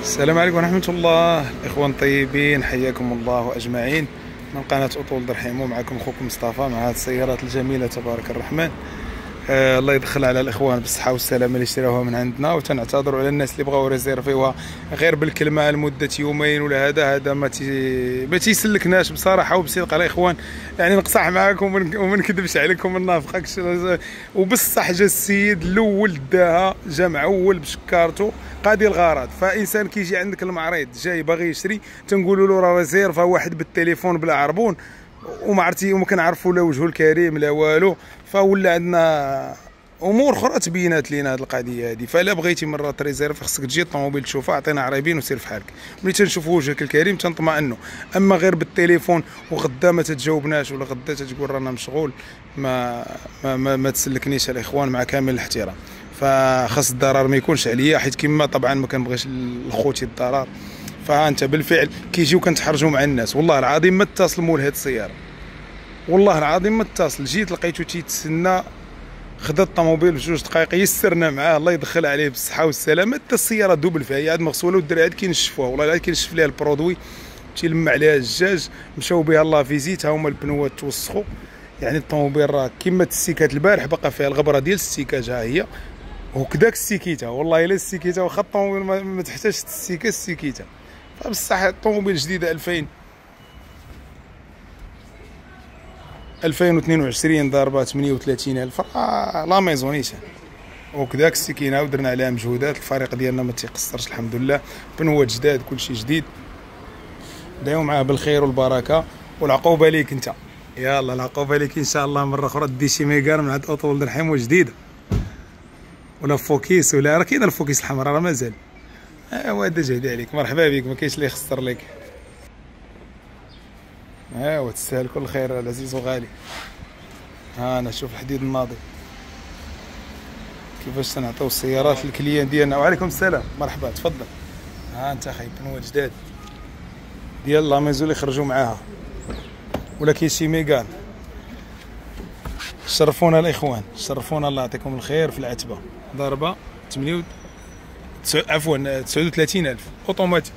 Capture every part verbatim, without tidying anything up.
السلام عليكم ورحمة الله. إخوان طيبين، حياكم الله أجمعين من قناة أطول درحيم، ومعكم أخوكم مصطفى مع هذه السيارات الجميلة تبارك الرحمن. آه الله يدخل على الإخوان بالصحة والسلامة اللي اشتراوها من عندنا، وتنعتذروا على الناس اللي بغاو ريزيرفيوها غير بالكلمة لمدة يومين ولا هذا هذا ما تي ما تيسلكناش بصراحة وبصدق الإخوان. يعني نقصح معاكم وما نكذبش عليكم، ما نافقكش. وبالصح جا السيد الأول داها، جا معول بشكارته قاضي الغرض. فإنسان كيجي عندك المعرض جاي باغي يشري، تنقولوا له راه ريزيرفا واحد بالتليفون بلا عربون، وما عرفتي وما كنعرفوا لا وجهه الكريم لا والو، فولا عندنا امور اخرى تبينات لينا هذه القضيه هذه. فلا بغيتي مره تريزيرف خصك تجي الطوموبيل تشوفها، عطينا عريبين وسير في حالك. ملي تنشوفوا وجهك الكريم تنطمئنوا، اما غير بالتليفون وغدا ما تتجاوبناش ولا غدا تتقول رانا مشغول، ما ما, ما, ما تسلكنيش الاخوان، مع كامل الاحترام. فخاص الضرر ما يكونش عليا، حيت كما طبعا ما كنبغيش لخوتي الضرر. فانت بالفعل كيجيو كنتحرجوا مع الناس، والله العظيم ما اتصل مول هاد السياره، والله العظيم ما اتصل. جيت لقيتو تيتسنى، خدا الطوموبيل في جوج دقائق، يسرنا معاه الله يدخل عليه بالصحه والسلامه. حتى السياره دوبل فيها، هي عاد مغسوله والدراري عاد كينشفوها، والله عاد كينشف ليها البرودوي، تيلمع عليها الجاج، مشاو بها الله فيزيت، ها هما البنوات توسخوا. يعني الطوموبيل راه كيما تسيكات البارح باقا فيها الغبره ديال السيكاج، ها هي وكذاك السيكيتا، والله الا السيكيتا واخا الطوموبيل ما تحتاجش تسيكا السيكيتا. فبصح الطوموبيل جديده ألفين ألفين واثنين وعشرين ضاربه ثمانية وثلاثين ألف، راه لا ميزونيش. وكذاك السكينه ودرنا عليها مجهودات، الفريق ديالنا ما تيقصرش الحمد لله، بنوات جداد كلشي جديد. دايو معاه بالخير والبركه، والعقوبه ليك انت. يلا العقوبه ليك ان شاء الله، مره اخرى دي شي ميغار من عند اطول درحيم جديده، ولا فوكيس، ولا راه كاين الفوكيس الحمراء راه مازال. ايوا هذا جهدي عليك، مرحبا بك، ما كاينش اللي يخسر لك. ايوا تستاهل كل خير العزيز وغالي. ها انا شوف الحديد الناضي كيفاش تنعطيو السيارات للكليان ديالنا. وعليكم السلام، مرحبا تفضل. ها انت اخي بنوه جداد ديال لا ميزو اللي خرجوا معاها، ولا كاين شي ميغان. شرفونا الاخوان، شرفونا، الله يعطيكم الخير. في العتبه ضربه ثمانية و... عفوا تسعة وثلاثين ألف اوتوماتيك.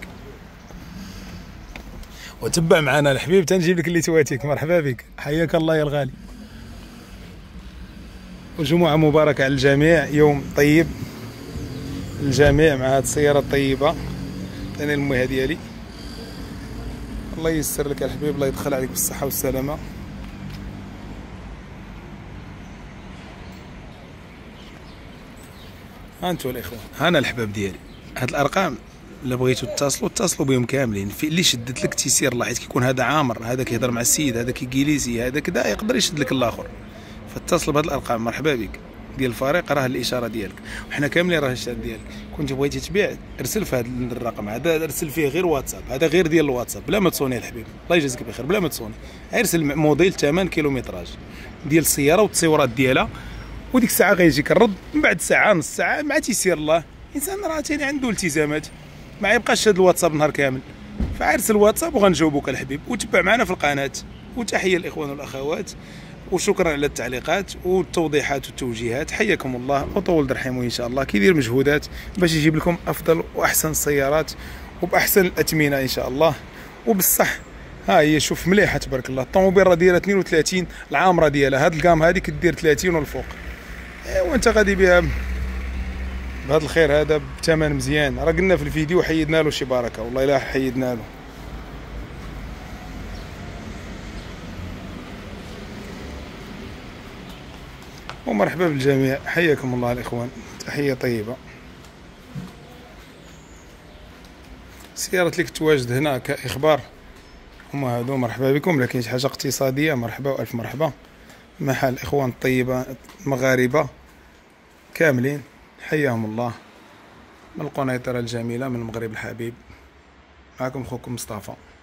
وتبع معنا الحبيب تنجيب لك اللي تواتيك. مرحبا بك، حياك الله يا الغالي. وجمعة مباركة على الجميع، يوم طيب الجميع مع هذه السيارة الطيبة. عطيني المويه ديالي، الله ييسر لك الحبيب، الله يدخل عليك بالصحة والسلامة. ها انتو الاخوان، هانا الحباب ديالي. هاد الارقام الا بغيتو تتصلوا اتصلوا بهم كاملين، في اللي شدت لك تيسير الله، حيت كيكون هذا عامر، هذا كيهضر مع السيد، هذا كيجيليزي، هذا كذا يقدر يشد لك الاخر. فاتصل بهاد الارقام، مرحبا بك ديال الفريق، راه الاشاره ديالك، وحنا كاملين راه الشات ديالك. كنت بغيتي تبيع ارسل في هذا الرقم هذا، ارسل فيه غير واتساب، هذا غير ديال الواتساب، بلا ما تصوني الحبيب، الله يجازيك بخير، بلا ما تصوني. ارسل موديل ثمانية كيلومتراج ديال السياره والتصويرات ديالها، وديك الساعه غيجيك الرد من بعد ساعه نص ساعه، مع تيسير الله. الانسان راه ثاني عنده التزامات، ما يبقاش هذا الواتساب نهار كامل. فارسل الواتساب وغنجاوبوك الحبيب، وتبع معنا في القناه. وتحيه الاخوان والاخوات، وشكرا على التعليقات والتوضيحات والتوجيهات. حياكم الله. وطول درحيمو ان شاء الله كيدير مجهودات باش يجيب لكم افضل واحسن السيارات وباحسن الاثمنه ان شاء الله. وبالصح ها هي شوف مليحه تبارك الله. الطوموبيل راه دايره اثنين وثلاثين، العامره ديالها هاد الكام هادي كدير ثلاثين والفوق. ايوا انت غادي بها بهذا الخير هذا بثمن مزيان. راه قلنا في الفيديو حيدنا له شي بركه، والله الا حيدنا له. ومرحبا بالجميع، حياكم الله الاخوان، تحيه طيبه. سيارة اللي كتواجد هنا كاخبار هما هادو، مرحبا بكم. لكن شي حاجه اقتصاديه، مرحبا والف مرحبا. محل الاخوان الطيبه المغاربه كاملين، حياهم الله، من القنيطره الجميله، من المغرب الحبيب. معكم خوكم مصطفى.